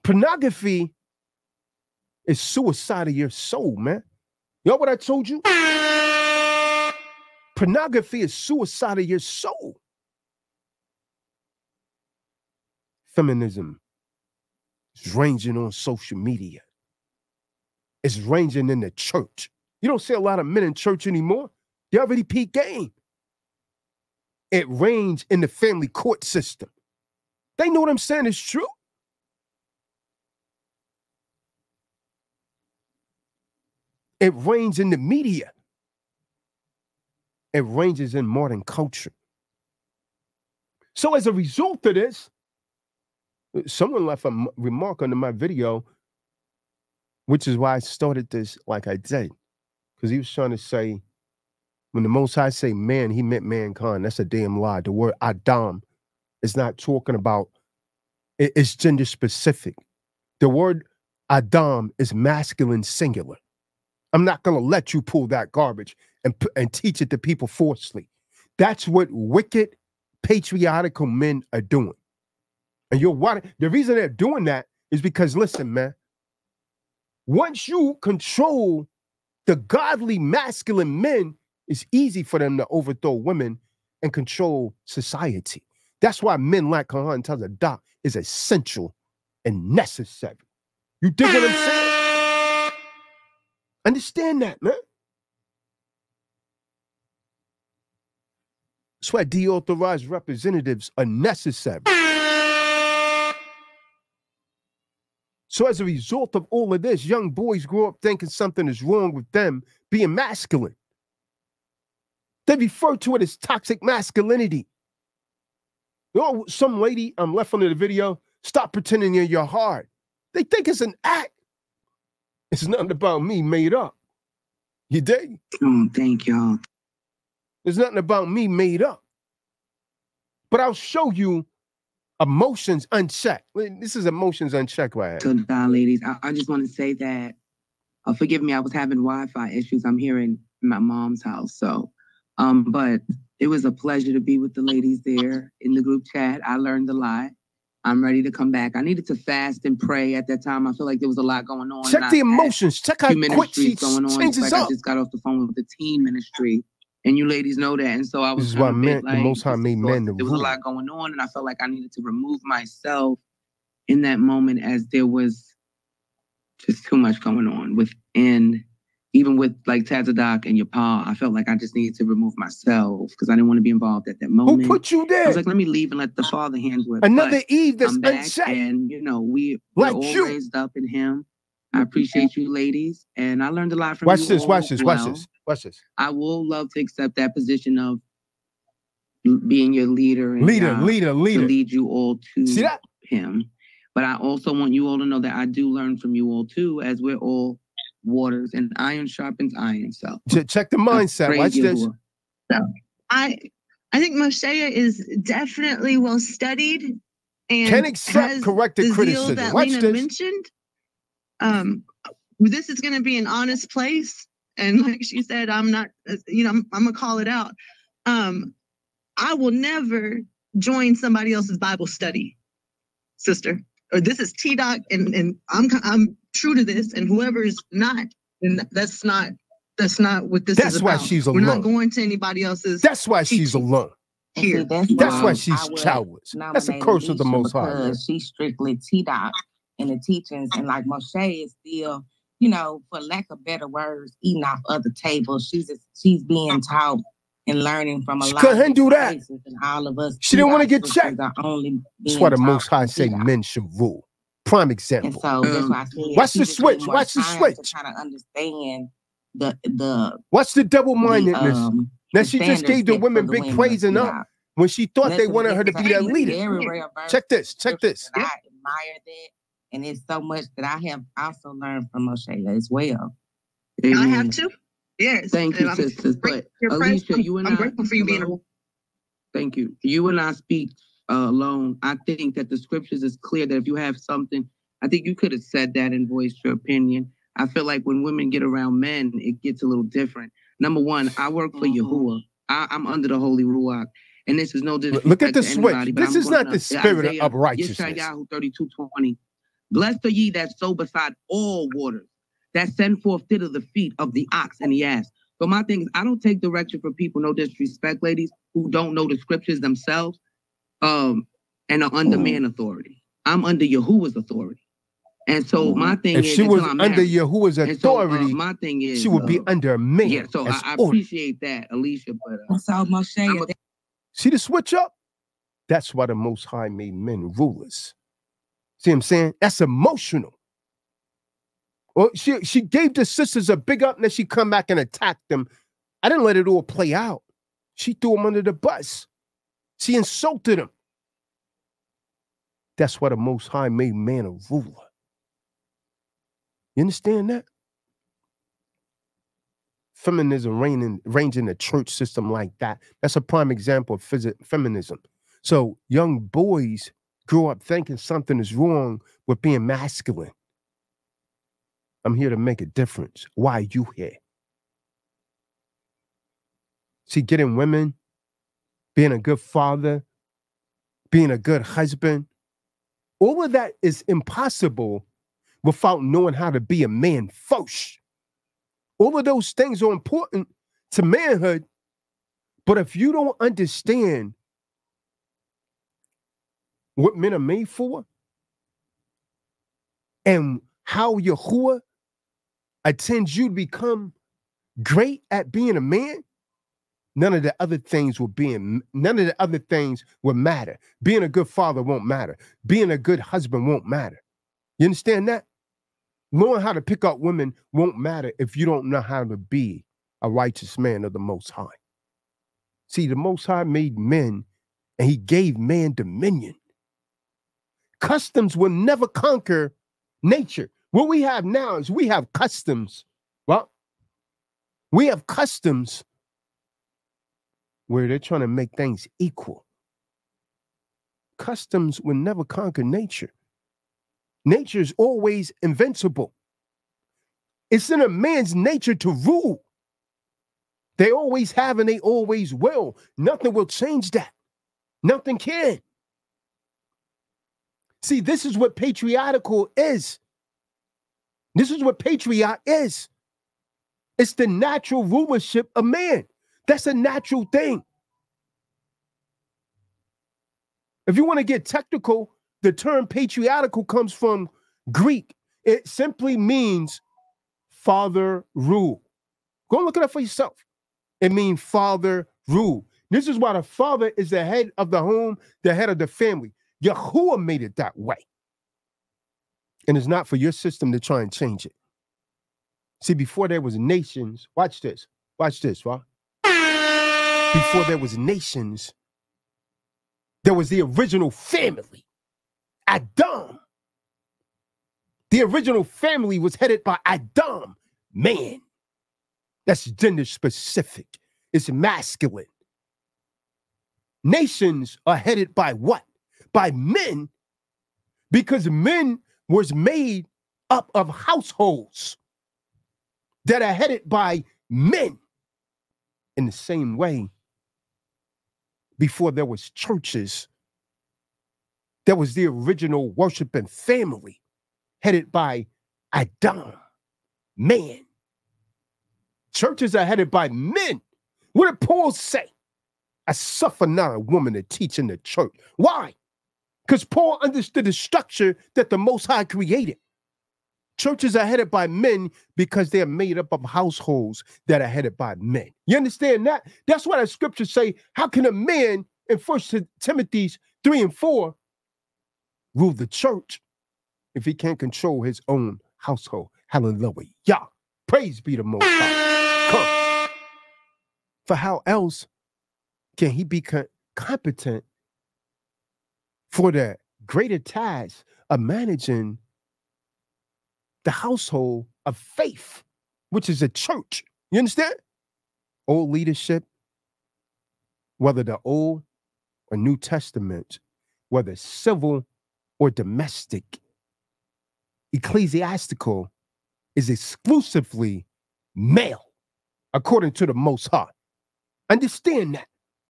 Pornography is suicide of your soul, man. You know what I told you? Pornography is suicide of your soul. Feminism is ranging on social media. It's ranging in the church. You don't see a lot of men in church anymore. They already peak game. It reigns in the family court system. They know what I'm saying is true. It reigns in the media. It ranges in modern culture. So as a result of this, someone left a remark under my video, which is why I started this like I did. Because he was trying to say, when the Most High say man, he meant mankind. That's a damn lie. The word Adam is not talking about, it's gender specific. The word Adam is masculine singular. I'm not going to let you pull that garbage and teach it to people forcefully. That's what wicked, patriarchal men are doing. And the reason they're doing that is because, listen, man, once you control the godly masculine men, it's easy for them to overthrow women and control society. That's why men like Kahan tells a doc is essential and necessary. You dig what I'm saying? Understand that, man. That's why deauthorized representatives are necessary. So as a result of all of this, young boys grow up thinking something is wrong with them being masculine. They refer to it as toxic masculinity. You know, some lady left under the video, stop pretending you're hard. They think it's an act. It's nothing about me made up. You dig? Oh, thank y'all. There's nothing about me made up. But I'll show you emotions unchecked. This is emotions unchecked right here. So, ladies, I just want to say that, forgive me, I was having Wi-Fi issues. I'm here in my mom's house. So, but it was a pleasure to be with the ladies there in the group chat. I learned a lot. I'm ready to come back. I needed to fast and pray at that time. I feel like there was a lot going on. Check the emotions. Check how quick she changes up. I just got off the phone with the teen ministry, and you ladies know that. And so I was kind of like, the Most High made men. There was a lot going on, and I felt like I needed to remove myself in that moment, as there was just too much going on within. Even with like Tazadak and your pa, I felt like I just needed to remove myself because I didn't want to be involved at that moment. Who put you there? I was like, let me leave and let the Father handle it. Another Eve that's unchecked. And you know, we're all raised up in Him. I appreciate you, ladies, and I learned a lot from you. Watch this. I will love to accept that position of being your leader and leader, to lead you all to Him. But I also want you all to know that I do learn from you all too, as we're all waters, and iron sharpens iron. So check the mindset. Watch this. So I think Moshe is definitely well studied and can accept corrected criticism. That Watch Lena this. mentioned. This is going to be an honest place, and like she said, I'm not. I'm gonna call it out. I will never join somebody else's Bible study, sister. Or this is T-Doc, and I'm true to this, and whoever's not, and that's not what this is about. That's why she's alone. We're not going to anybody else's. That's why she's alone. Here. That's why she's childless. That's a curse of the Most High. Because she's strictly T-Doc in the teachings, and like Moshe is still, you know, for lack of better words, eating off other tables. She's being taught and learning from a lot of do that. And all of us. She didn't want to get checked. That's why the Most High say men should rule. Prime example. And so that's why I said, watch the switch. Watch the switch. To kind of understand the what's the double-mindedness? Now she just gave the women big praising up when she thought they wanted her to be that leader. Check this. Check this. I admire that, and it's so much that I have also learned from Moshe as well. Amen. I have to. Yes. Thank you, sisters. But Alicia, you and I'm grateful for you being a. Thank you. You and I speak alone. I think that the scriptures is clear that if you have something, I think you could have said that and voiced your opinion. I feel like when women get around men, it gets a little different. Number one, I work for Yahuwah. I'm under the Holy Ruach. And this is no disrespect. Look at the to switch. anybody, this is not the spirit of righteousness. Yeshayahu 32:20. Blessed are ye that sow beside all waters, that send forth thither the feet of the ox and the ass. So my thing is, I don't take direction from people, no disrespect, ladies, who don't know the scriptures themselves, and are under man authority. I'm under Yahuwah's authority. And so my thing if is, she was I'm under married. Yahuwah's authority, my thing is, she would be under a man. Yeah, so I appreciate that, Alicia. But so Moshe, see the switch up? That's why the Most High made men rulers. See what I'm saying? That's emotional. Well, she gave the sisters a big up and then she come back and attacked them. I didn't let it all play out. She threw them under the bus. She insulted them. That's why the Most High made man a ruler. You understand that? Feminism reigns in the church system like that. That's a prime example of feminism. So young boys grow up thinking something is wrong with being masculine. I'm here to make a difference. Why are you here? See, getting women, being a good father, being a good husband, all of that is impossible without knowing how to be a man first. All of those things are important to manhood, but if you don't understand what men are made for and how Yahuwah attends you to become great at being a man, none of the other things will matter. Being a good father won't matter. Being a good husband won't matter. You understand that? Knowing how to pick up women won't matter if you don't know how to be a righteous man of the Most High. See, the Most High made men and he gave man dominion. Customs will never conquer nature. What we have now is we have customs. Well, we have customs where they're trying to make things equal. Customs will never conquer nature. Nature is always invincible. It's in a man's nature to rule. They always have and they always will. Nothing will change that. Nothing can. See, this is what patriarchal is. This is what patriarch is. It's the natural rulership of man. That's a natural thing. If you want to get technical, the term patriarchal comes from Greek. It simply means father rule. Go look it up for yourself. It means father rule. This is why the father is the head of the home, the head of the family. Yahuwah made it that way. And it's not for your system to try and change it. See, before there was nations, watch this, right? Before there was nations, there was the original family, Adam. The original family was headed by Adam, man. That's gender specific. It's masculine. Nations are headed by what? By men, because men was made up of households that are headed by men. In the same way, before there was churches, there was the original worshiping family headed by Adam, man. Churches are headed by men. What did Paul say? I suffer not a woman to teach in the church. Why? Because Paul understood the structure that the Most High created. Churches are headed by men because they're made up of households that are headed by men. You understand that? That's why the scriptures say, how can a man in 1 Timothy 3 and 4 rule the church if he can't control his own household? Hallelujah. Praise be the Most High. Come. For how else can he be competent for the greater task of managing the household of faith, which is a church? You understand? Old leadership, whether the Old or New Testament, whether civil or domestic, ecclesiastical, is exclusively male, according to the Most High. Understand that.